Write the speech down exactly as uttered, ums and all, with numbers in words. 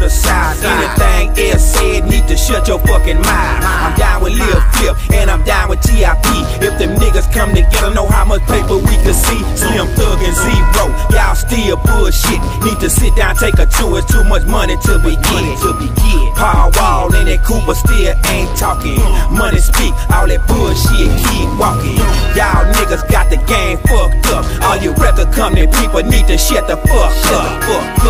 the South. Anything else said need to shut your fucking mouth. I'm down with Lil Flip and I'm down with T I P. If them niggas come together, know how much paper we can see. Slim Thug and Zero, y'all still bullshit. Need to sit down, take a tour. It's too much money to begin. To begin. Paul Wall and that Cooper still ain't talking. Money speak, all that bullshit keep walking. Y'all niggas got the game fucked up. All your record company people need to shut the fuck up.